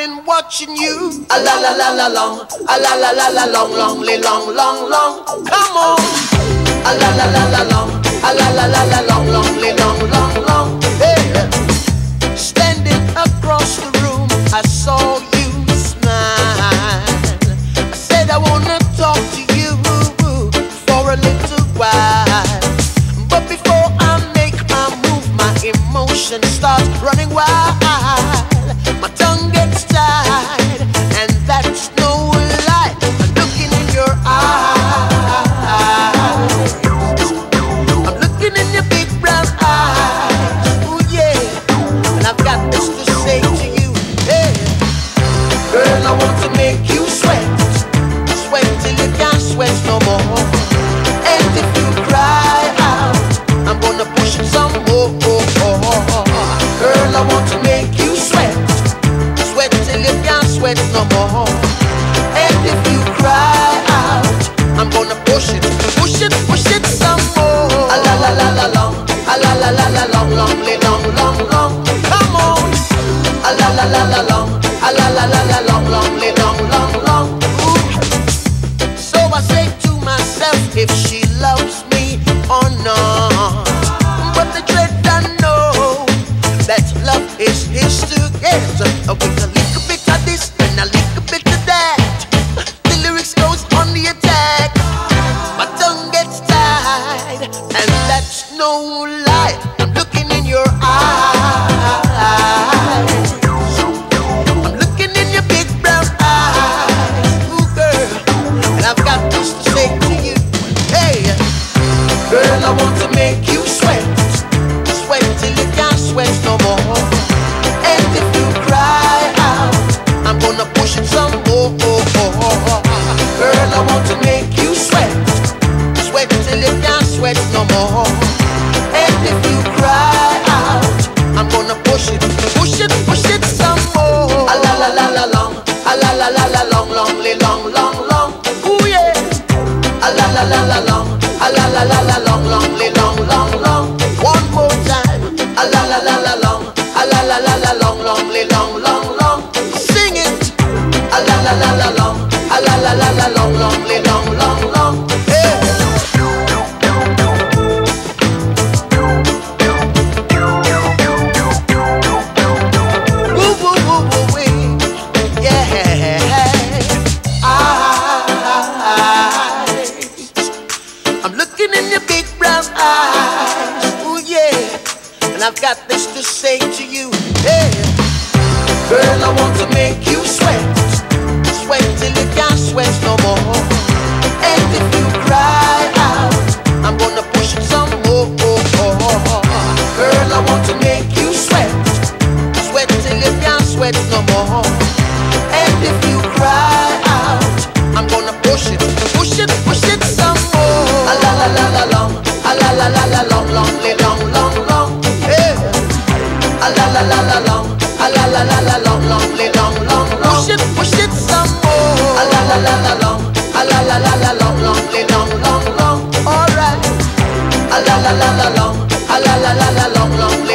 been watching you. A la la la la long, a la la la la long, long, long, long, long. Come on. A la la la la long, a la la la la long, long, long, long, long. Hey. Standing across the room, I saw you smile. I said I wanna talk to you for a little while. But before I make my move, my emotions start running wild. My tongue gets tied, and that's no lie. I'm looking in your eyes. I'm looking in your big brown eyes. Oh yeah, and I've got this to say to you. Hey, girl, I want to make you sweat, sweat till you can't sweat no more. And if you cry out, I'm gonna push it some more. Girl, I want to make you sweat, sweat till you can't sweat no more. And if you cry out, I'm gonna push it some more. A la la la la long, a la la la la long, long, long, long, long. Come on. A la la la la long, a la la la la long, long, long, long, long. Ooh. So I say to myself, if she loves me or not. But the dread I know that love is his to get. With a little bit of this and a little bit of that, the lyrics goes on the attack. My tongue gets tied, and that's no lie. I'm looking in your eyes. I'm looking in your big brown eyes. Ooh, girl, and I've got this to say to you. Hey, girl, I want to make you sweat, sweat till you can't sweat no more. And if you cry out, I'm gonna push it some more. Girl, I want to make you sweat, sweat till you can't sweat no more. And if you cry out, I'm gonna push it some more. A la la la la long, a la la la la long, long, long, long, long. Ooh yeah. A la la la la long, a la la la la long, long, long, long, long. One more time. A la la la la long, a la la la la long, long, long, long, long. Sing it. A la la la la long, a la la la la long, long, long, long, long. Hey. Woo woo woo woo wee. Yeah. I'm looking in your big brown eyes. Ooh yeah. And I've got this to say to you. Hey. Girl, I want to make you sweat, sweat till you can't sweat no more. And if you cry out, I'm gonna push it some more. Girl, I want to make you sweat, sweat till you can't sweat no more. And if you cry out, I'm gonna push it some more. A la la la la long, a la la la la long, long, long, long, long. Hey. A la la la la long, a la la la la long, long, long, long, long. Push it some more. A la la la la long, a la la la la long, long, long, long, long. All right. A la la la la long, a la la la la long, long.